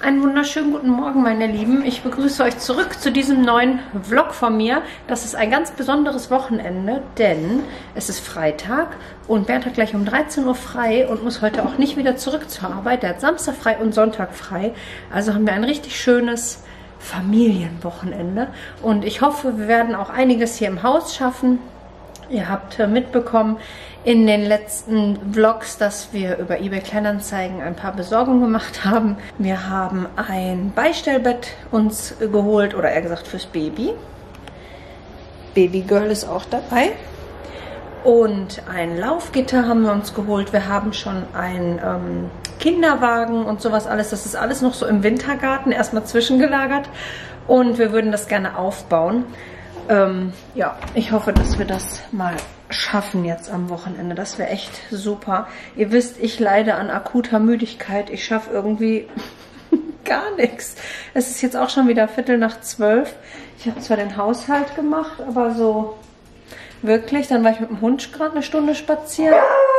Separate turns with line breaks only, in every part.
Einen wunderschönen guten Morgen, meine Lieben. Ich begrüße euch zurück zu diesem neuen Vlog von mir. Das ist ein ganz besonderes Wochenende, denn es ist Freitag und Bernd hat gleich um 13 Uhr frei und muss heute auch nicht wieder zurück zur Arbeit. Er hat Samstag frei und Sonntag frei. Also haben wir ein richtig schönes Familienwochenende und ich hoffe, wir werden auch einiges hier im Haus schaffen. Ihr habt mitbekommen in den letzten Vlogs, dass wir über eBay Kleinanzeigen ein paar Besorgungen gemacht haben. Wir haben ein Beistellbett uns geholt, oder eher gesagt fürs Baby. Babygirl ist auch dabei. Und ein Laufgitter haben wir uns geholt. Wir haben schon einen Kinderwagen und sowas alles. Das ist alles noch so im Wintergarten erstmal zwischengelagert. Und wir würden das gerne aufbauen. Ja, ich hoffe, dass wir das mal schaffen jetzt am Wochenende. Das wäre echt super. Ihr wisst, ich leide an akuter Müdigkeit. Ich schaffe irgendwie gar nichts. Es ist jetzt auch schon wieder 11:45. Ich habe zwar den Haushalt gemacht, aber so wirklich. Dann war ich mit dem Hund gerade eine Stunde spazieren.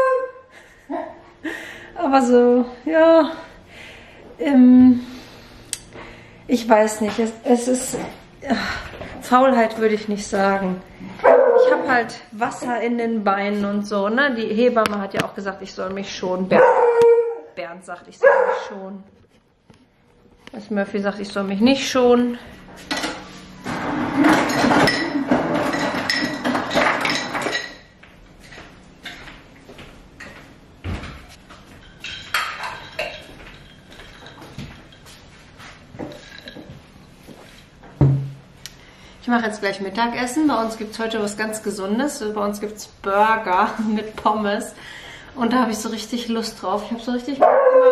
Aber so, ja. Ich weiß nicht. Es ist... Faulheit würde ich nicht sagen. Ich habe halt Wasser in den Beinen und so, ne? Die Hebamme hat ja auch gesagt, ich soll mich schonen. Bernd sagt, ich soll mich schonen. Das Murphy sagt, ich soll mich nicht schonen. Ich mache jetzt gleich Mittagessen. Bei uns gibt es heute was ganz Gesundes. Bei uns gibt es Burger mit Pommes. Und da habe ich so richtig Lust drauf. Ich habe so richtig...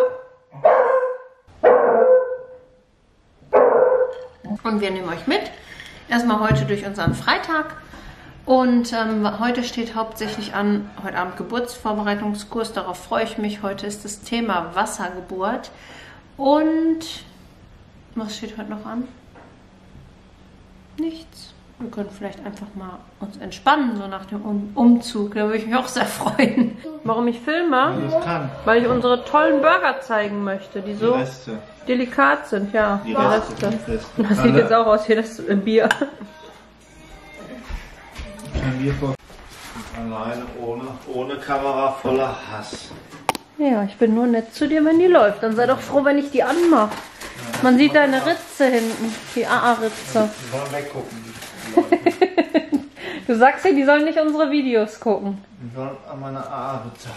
Und wir nehmen euch mit. Erstmal heute durch unseren Freitag. Und heute steht hauptsächlich an, heute Abend Geburtsvorbereitungskurs. Darauf freue ich mich. Heute ist das Thema Wassergeburt. Und was steht heute noch an? Nichts. Wir können vielleicht einfach mal uns entspannen, so nach dem Umzug. Da würde ich mich auch sehr freuen. Warum ich filme? Weil ich unsere tollen Burger zeigen möchte, die so delikat sind. Ja, die Reste. Das sieht jetzt auch aus wie das Bier.
Alleine ohne Kamera, voller Hass.
Ja, ich bin nur nett zu dir, wenn die läuft. Dann sei doch froh, wenn ich die anmache. Man sieht deine Ritze hinten, die AA-Ritze.
Die wollen weggucken.
Du sagst ja, die sollen nicht unsere Videos gucken.
Die sollen an meine AA-Ritze.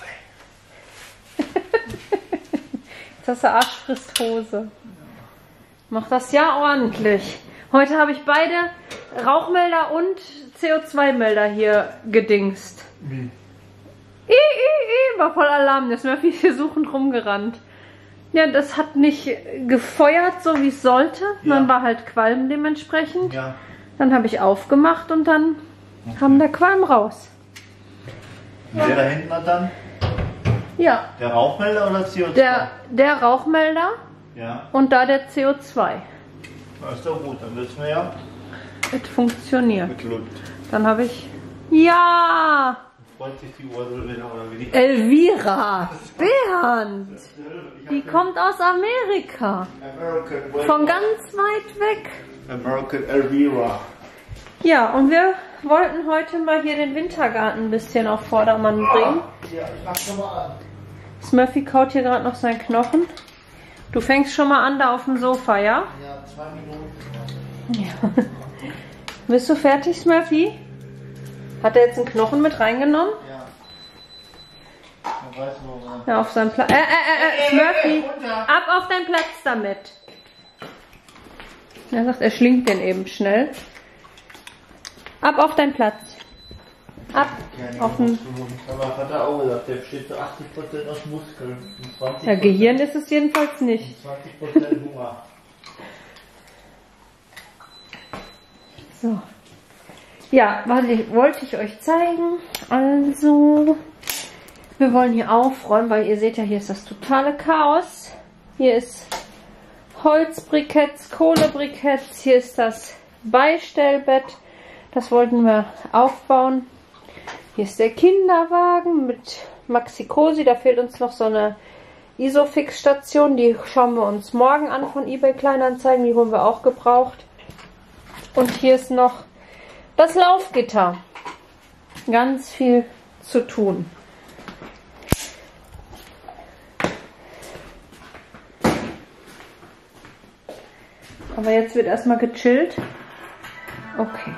Jetzt hast du Arsch frisst Hose. Mach das ja ordentlich. Heute habe ich beide Rauchmelder und CO2-Melder hier gedingst.
Wie?
War voll Alarm. Das Murphy ist hier suchend rumgerannt. Ja, das hat nicht gefeuert, so wie es sollte. Ja. Dann war halt Qualm dementsprechend. Ja. Dann habe ich aufgemacht und dann kam der Qualm raus.
Und der da hinten hat dann?
Ja.
Der Rauchmelder oder CO2?
Der Rauchmelder. Ja. Und da der CO2.
Das ist doch gut, dann wissen wir ja.
Es funktioniert.
Geglückt.
Dann habe ich... Ja!
Freut sich die Ursel wieder, oder wie die...
Elvira! Bernd! Die kommt aus Amerika. Von ganz weit weg.
American Elvira.
Ja, und wir wollten heute mal hier den Wintergarten ein bisschen auf Vordermann bringen.
Ja, ich mach schon mal an.
Smurfy kaut hier gerade noch seinen Knochen. Du fängst schon mal an da auf dem Sofa, ja?
Ja, 2 Minuten.
Ja. Bist du fertig, Smurfy? Hat er jetzt einen Knochen mit reingenommen?
Ja. Man weiß, wo
ja, auf seinem Platz. Smurfy, ab auf deinen Platz damit. Er sagt, er schlingt den eben schnell. Ab auf deinen Platz. Ab auf den...
Aber hat er auch gesagt, der besteht zu 80% aus Muskeln.
Ja, Gehirn ist es jedenfalls nicht.
20% Hunger.
So. Ja, wollte ich euch zeigen. Also, wir wollen hier aufräumen, weil ihr seht ja, hier ist das totale Chaos. Hier ist Holzbriketts, Kohlebriketts, hier ist das Beistellbett. Das wollten wir aufbauen. Hier ist der Kinderwagen mit Maxi Cosi. Da fehlt uns noch so eine Isofix-Station. Die schauen wir uns morgen an von eBay Kleinanzeigen. Die holen wir auch gebraucht. Und hier ist noch das Laufgitter. Ganz viel zu tun. Aber jetzt wird erstmal gechillt. Okay.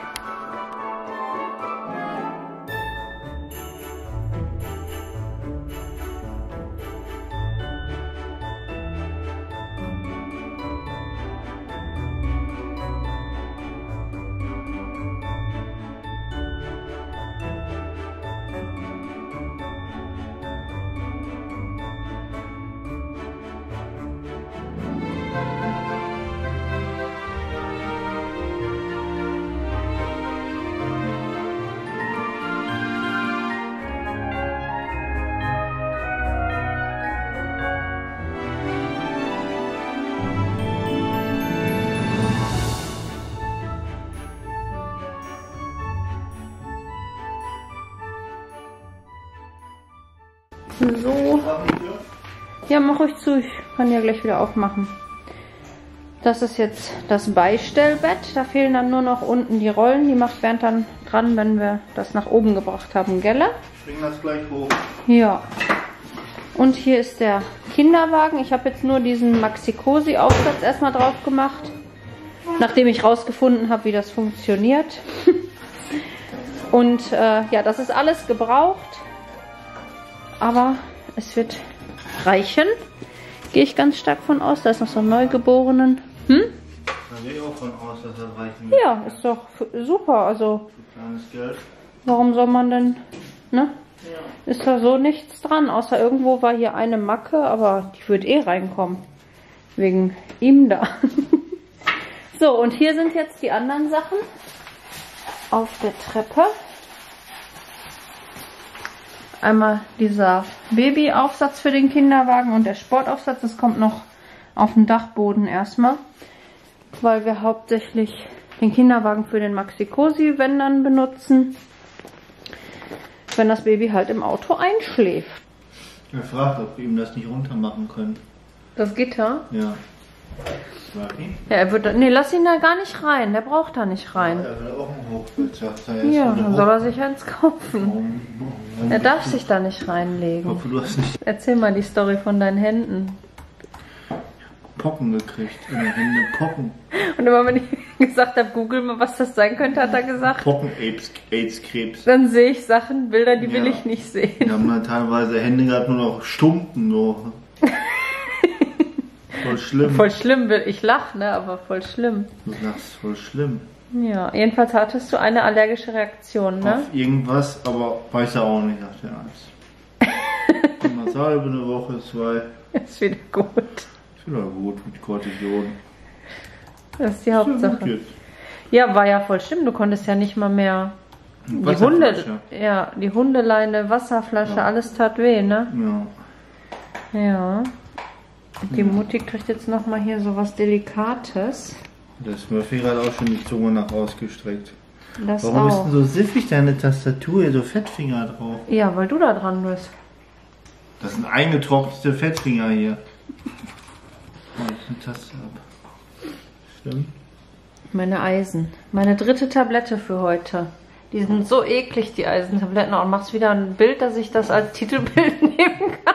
So. Ja, mach ruhig zu. Ich kann ja gleich wieder aufmachen. Das ist jetzt das Beistellbett. Da fehlen dann nur noch unten die Rollen. Die macht Bernd dann dran, wenn wir das nach oben gebracht haben, gell?
Bring das gleich hoch.
Ja. Und hier ist der Kinderwagen. Ich habe jetzt nur diesen Maxi-Cosi-Aufsatz erstmal drauf gemacht. Nachdem ich rausgefunden habe, wie das funktioniert. Und ja, das ist alles gebraucht. Aber es wird reichen. Gehe ich ganz stark von aus. Da ist noch so ein Neugeborenen.
Da gehe ich auch von aus, dass das reichen wird.
Ja, ist doch super. Also,
Kleines Geld.
warum soll man denn, ne?
Ja.
Ist da so nichts dran. Außer irgendwo war hier eine Macke, aber die wird eh reinkommen. Wegen ihm da. So, und hier sind jetzt die anderen Sachen. Auf der Treppe. Einmal dieser Babyaufsatz für den Kinderwagen und der Sportaufsatz. Das kommt noch auf den Dachboden erstmal, weil wir hauptsächlich den Kinderwagen für den Maxi-Cosi-Wendern benutzen, wenn das Baby halt im Auto einschläft.
Er fragt, ob wir ihm das nicht runter machen können.
Das Gitter?
Ja. Frag ihn.
Ja, er wird, nee, lass ihn da gar nicht rein. Der braucht da nicht rein.
Er will auch ein Hochbild, sagt er.
Ja, dann soll er sich eins kaufen. Er darf sich da nicht
Ich
reinlegen.
hoffe, du hast nicht
Erzähl mal die Story von deinen Händen.
Pocken gekriegt. In den Händen Pocken.
Und immer wenn ich gesagt habe, google mal, was das sein könnte, hat er gesagt,
Pocken, AIDS, Krebs.
dann sehe ich Sachen, Bilder, die will
Ja.
ich nicht sehen.
Wir haben dann teilweise Hände gehabt, nur noch Stumpen. So. Voll schlimm.
Voll schlimm, ich lache, ne, aber voll schlimm.
Du sagst, voll schlimm.
Ja, jedenfalls hattest du eine allergische Reaktion, ne?
Auf irgendwas, aber weiß er auch nicht, sagt der Arzt. Immer Salbe eine Woche, 2.
Ist wieder gut.
Ist wieder gut mit Cortison.
Das ist die
Ist ja
Hauptsache.
gut jetzt.
Ja, war ja voll schlimm. Du konntest ja nicht mal mehr die
Wasserflasche.
die Hundeleine, Wasserflasche,
Ja.
alles tat weh, ne?
Ja.
Ja. Die Mutti kriegt jetzt noch mal hier so was Delikates.
Der Smurfy hat auch schon die Zunge nach rausgestreckt.
Das
Warum ist
auch.
denn so siffig deine Tastatur hier, so Fettfinger drauf?
Ja, weil du da dran bist.
Das sind eingetrocknete Fettfinger hier. Oh, ich eine Taste ab. Stimmt.
Meine Eisen. Meine dritte Tablette für heute. Die sind so eklig, die Eisentabletten. Und machst wieder ein Bild, dass ich das als Titelbild nehmen kann.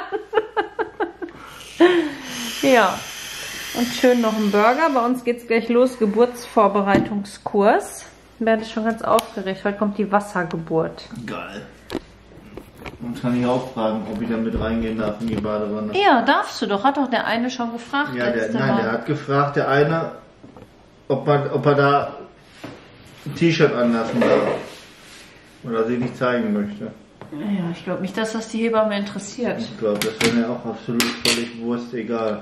Ja. Und schön noch ein Burger. Bei uns geht's gleich los. Geburtsvorbereitungskurs. Bernd ist schon ganz aufgeregt. Heute kommt die Wassergeburt.
Geil. Und kann ich auch fragen, ob ich da mit reingehen darf in die Badewanne.
Ja, darfst du doch. Hat doch der eine schon gefragt.
Ja, der
letzte Mal.
hat gefragt, der eine, ob er da ein T-Shirt anlassen darf. Oder sich nicht zeigen möchte.
Ja, ich glaube nicht, dass das die Hebamme interessiert.
Ich glaube, das wäre mir auch absolut völlig Wurst egal.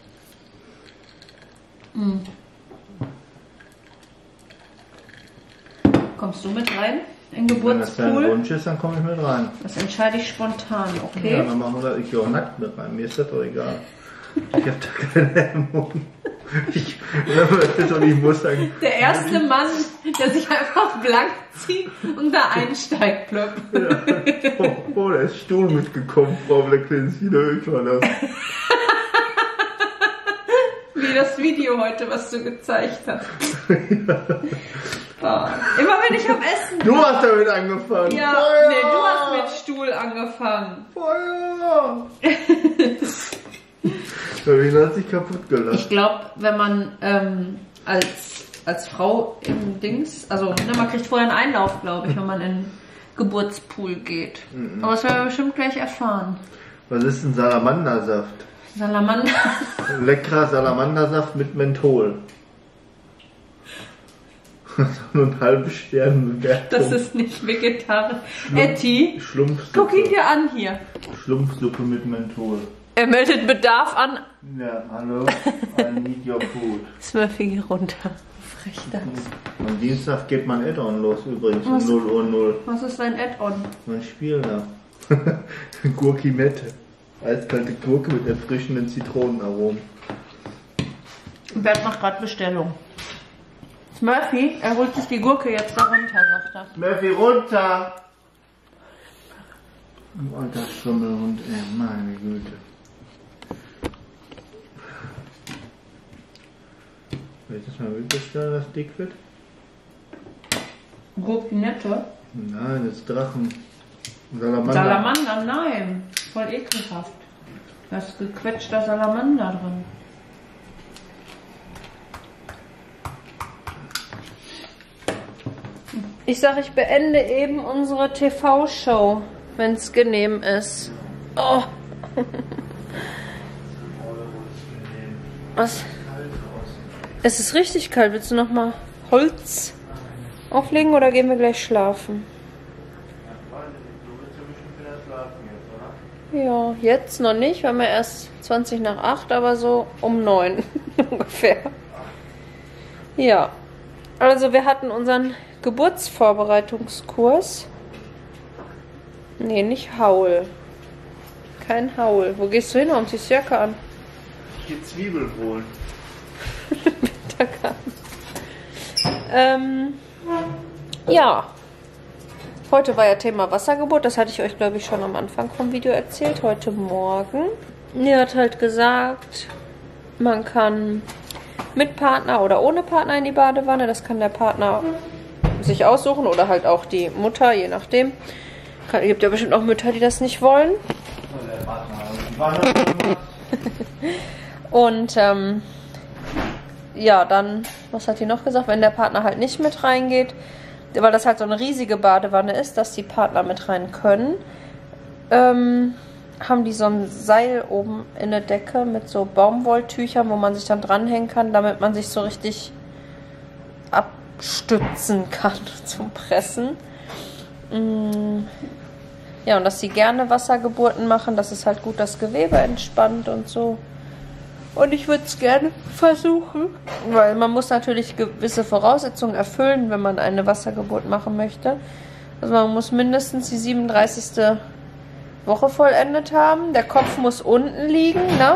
Kommst du mit rein in
Wenn das dein
Geburtspool?
Wunsch ist, dann komme ich mit rein.
Das entscheide ich spontan,
Ja,
okay?
dann machen wir das. Ich gehe auch nackt mit rein. Mir ist das doch egal. Ich habe da keine Hemmung. Ich muss sagen.
Der erste Mann, der sich einfach blank zieht und da einsteigt, plopp.
Ja. Oh, da ist Stuhl mitgekommen, Frau Blackpins. Wieder ich war das.
Wie das Video heute, was du gezeigt hast. Oh. Immer wenn ich am Essen bin.
Du hast damit angefangen.
Ja,
Feuer!
nee, du hast mit Stuhl angefangen.
Feuer! Karina hat sich kaputt gelassen.
Ich glaube, wenn man als Frau im Dings, also ne, man kriegt vorher einen Einlauf, glaube ich, wenn man in den Geburtspool geht. Aber das werden wir bestimmt gleich erfahren.
Was ist ein Salamandersaft?
Salamander.
Leckerer Salamandersaft mit Menthol. Nur einen halben Stern Bewertung.
Das ist nicht vegetarisch. Etty,
Schlumpfsuppe.
guck ihn dir an hier.
Schlumpfsuppe mit Menthol.
Er meldet Bedarf an.
Ja, hallo. I need your food.
Smurfy, geh runter. Frech das.
Am Dienstag geht mein Add-on los übrigens um
Was?
0:00.
Was ist dein Add-on?
Mein Spiel da. Gurkimette. Eiskalte Gurke mit erfrischenden Zitronenaromen.
Bert macht gerade Bestellung. Smurfy, er holt sich die Gurke jetzt da runter, sagt er.
Murphy, runter! Du alter Schummelhund, ey, meine Güte. Welches Mal will das da, das dick wird?
Gurkinette?
Nein, das ist Drachen. Salamander.
Salamander, nein. Voll ekelhaft. Da ist gequetschter Salamander drin. Ich sag, ich beende eben unsere TV-Show, wenn es genehm ist. Oh. Was? Es ist richtig kalt. Willst du noch mal Holz auflegen oder gehen wir gleich schlafen? Ja, jetzt noch nicht, weil wir erst 20 nach 8, aber so um 9 ungefähr. Ja, also wir hatten unseren Geburtsvorbereitungskurs. Nee, nicht Haul. Kein Haul. Wo gehst du hin? Warum ziehst du die Jacke an?
Ich geh Zwiebeln holen.
Ja. Heute war ja Thema Wassergeburt. Das hatte ich euch, glaube ich, schon am Anfang vom Video erzählt. Heute Morgen. Er hat halt gesagt, man kann mit Partner oder ohne Partner in die Badewanne. Das kann der Partner sich aussuchen oder halt auch die Mutter, je nachdem. Es gibt ja bestimmt auch Mütter, die das nicht wollen. Und ja, dann, was hat die noch gesagt? Wenn der Partner halt nicht mit reingeht, weil das halt so eine riesige Badewanne ist, dass die Partner mit rein können, haben die so ein Seil oben in der Decke mit so Baumwolltüchern, wo man sich dann dranhängen kann, damit man sich so richtig abstützen kann zum Pressen. Ja, und dass sie gerne Wassergeburten machen, das ist halt gut, das Gewebe entspannt und so. Und ich würde es gerne versuchen, weil man muss natürlich gewisse Voraussetzungen erfüllen, wenn man eine Wassergeburt machen möchte. Also man muss mindestens die 37. Woche vollendet haben. Der Kopf muss unten liegen, ne?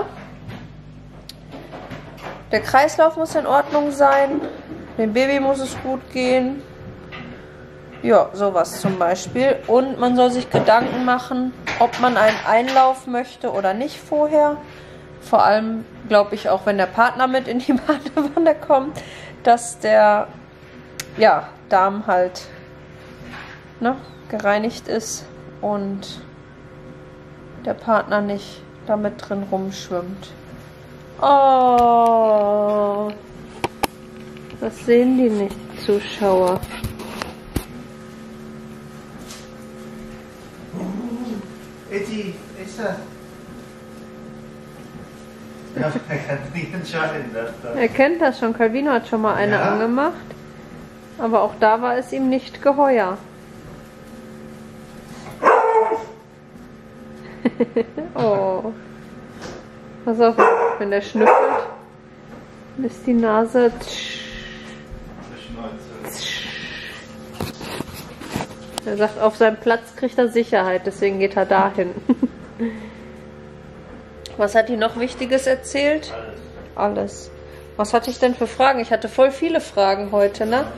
Der Kreislauf muss in Ordnung sein. Dem Baby muss es gut gehen. Ja, sowas zum Beispiel. Und man soll sich Gedanken machen, ob man einen Einlauf möchte oder nicht vorher. Vor allem glaube ich auch, wenn der Partner mit in die Badewanne kommt, dass der Darm halt gereinigt ist und der Partner nicht damit drin rumschwimmt. Oh, das sehen die nicht, die Zuschauer.
Etty, ist das? Ja, er kann nicht entscheiden.
Er kennt das schon. Calvino hat schon mal eine angemacht. Aber auch da war es ihm nicht geheuer. Oh. Pass auf, wenn der schnüffelt, ist die Nase. Er sagt, auf seinem Platz kriegt er Sicherheit, deswegen geht er dahin. Was hat die noch Wichtiges erzählt? Alles. Was hatte ich denn für Fragen? Ich hatte voll viele Fragen heute, ne?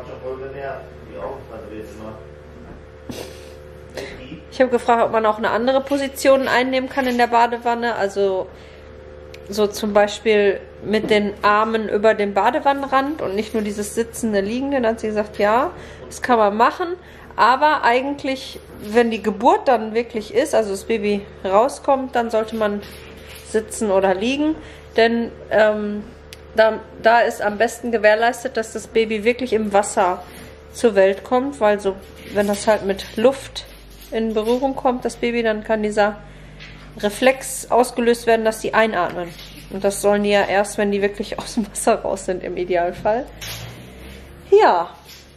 Ich habe gefragt, ob man auch eine andere Position einnehmen kann in der Badewanne. Also so zum Beispiel mit den Armen über dem Badewannenrand und nicht nur dieses sitzende, liegende. Dann hat sie gesagt, ja, das kann man machen. Aber eigentlich, wenn die Geburt dann wirklich ist, also das Baby rauskommt, dann sollte man sitzen oder liegen. Denn da ist am besten gewährleistet, dass das Baby wirklich im Wasser zur Welt kommt. Weil so, wenn das halt mit Luft in Berührung kommt, das Baby, dann kann dieser Reflex ausgelöst werden, dass die einatmen. Und das sollen die ja erst, wenn die wirklich aus dem Wasser raus sind, im Idealfall. Ja.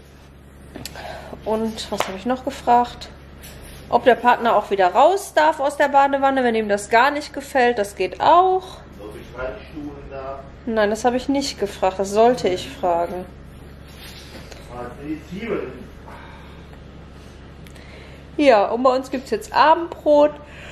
Und was habe ich noch gefragt? Ob der Partner auch wieder raus darf aus der Badewanne, wenn ihm das gar nicht gefällt. Das geht auch. Nein, das habe ich nicht gefragt. Das sollte ich fragen. Ja, und bei uns gibt es jetzt Abendbrot.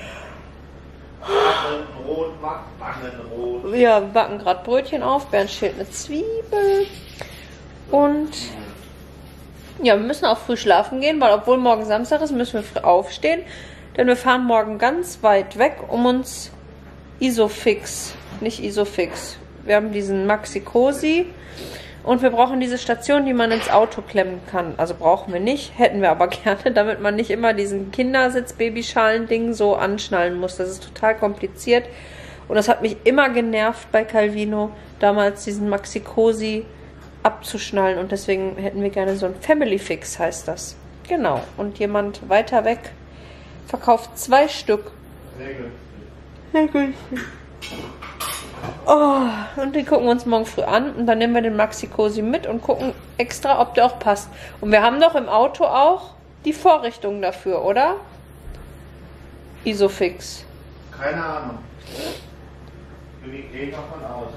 Wackenbrot. Ja, wir backen gerade Brötchen auf. Bernd schält eine Zwiebel. Und ja, wir müssen auch früh schlafen gehen, weil obwohl morgen Samstag ist, müssen wir früh aufstehen. Denn wir fahren morgen ganz weit weg, um uns Isofix, nicht Isofix. Wir haben diesen Maxi-Cosi. Und wir brauchen diese Station, die man ins Auto klemmen kann. Also brauchen wir nicht, hätten wir aber gerne, damit man nicht immer diesen Kindersitz-Babyschalen-Ding so anschnallen muss. Das ist total kompliziert. Und das hat mich immer genervt bei Calvino, damals diesen Maxi-Cosi abzuschnallen. Und deswegen hätten wir gerne so ein Family Fix, heißt das. Genau. Und jemand weiter weg verkauft 2 Stück. Sehr günstig. Oh, und die gucken wir uns morgen früh an und dann nehmen wir den Maxi-Cosi mit und gucken extra, ob der auch passt. Und wir haben doch im Auto auch die Vorrichtung dafür, oder? Isofix.
Keine Ahnung. Ich gehe davon aus.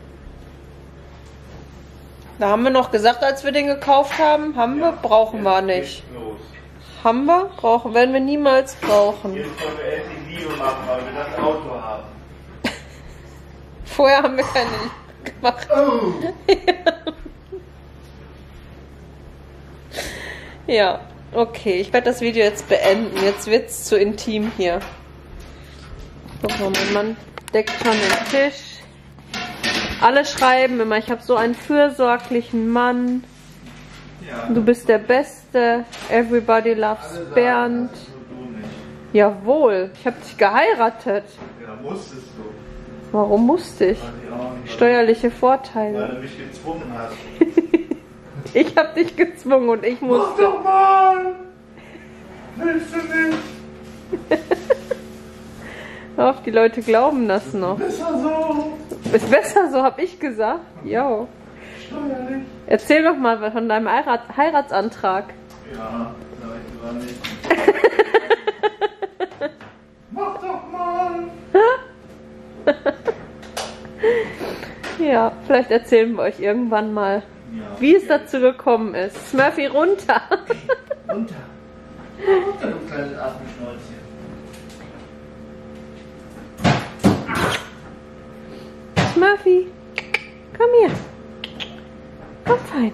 Da haben wir noch gesagt, als wir den gekauft haben, brauchen wir nicht. Haben wir? Werden wir niemals brauchen.
Jetzt können wir erst die Video machen, weil wir das Auto haben.
Vorher haben wir keine gemacht. Oh. Ja, okay. Ich werde das Video jetzt beenden. Jetzt wird es zu intim hier. Guck mal, mein Mann deckt schon den Tisch. Alle schreiben immer, ich habe so einen fürsorglichen Mann. Ja. Du bist der Beste. Everybody loves Bernd. Jawohl, ich habe dich geheiratet.
Ja, musstest du.
Warum musste ich? Steuerliche Vorteile.
Weil du mich gezwungen hast.
Ich habe dich gezwungen und ich musste.
Mach doch mal! Willst du nicht?
Hör auf, die Leute glauben das noch.
Besser so.
Ist besser so, habe ich gesagt. Jo.
Steuerlich.
Erzähl doch mal von deinem Heiratsantrag.
Ja, sag ich lieber nicht. Mach doch mal!
Ja, vielleicht erzählen wir euch irgendwann mal, wie es dazu gekommen ist. Smurfy, runter!
Runter! Runter, du kleines Affenschnäuzchen.
Smurfy, komm hier. Komm fein.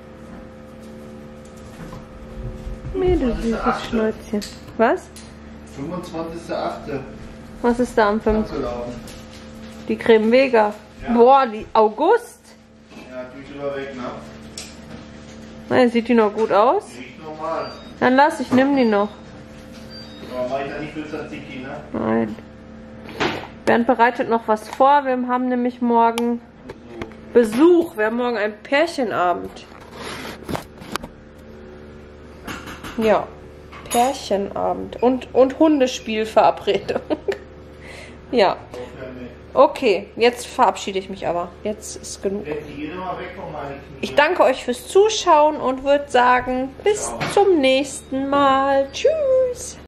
Mir, du süßes Schnäuzchen. Was?
25.8.
Was ist da am 5.? Die Creme Vega. Ja. Boah, die August.
Ja, tue ich drüber weg, ne?
Nein, sieht die noch gut aus?
Die riecht normal.
Dann lass, ich nehme die noch.
Aber mach ich da nicht für Tzatziki, ne?
Nein. Bernd bereitet noch was vor. Wir haben nämlich morgen Besuch. Wir haben morgen einen Pärchenabend. Ja, Pärchenabend. Und Hundespielverabredung. Ja. Okay, jetzt verabschiede ich mich aber. Jetzt ist genug. Ich danke euch fürs Zuschauen und würde sagen, bis zum nächsten Mal. Tschüss.